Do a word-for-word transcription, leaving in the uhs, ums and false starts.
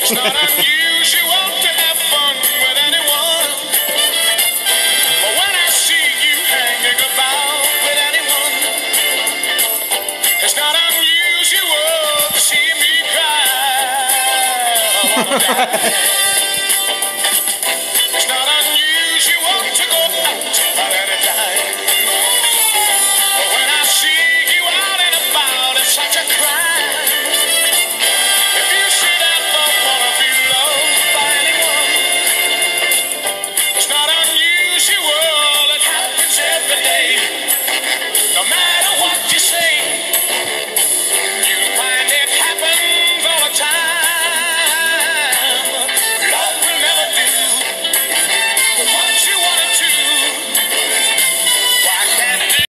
It's not unusual to have fun with anyone, but when I see you hanging about with anyone, it's not unusual to see me cry. I wanna die.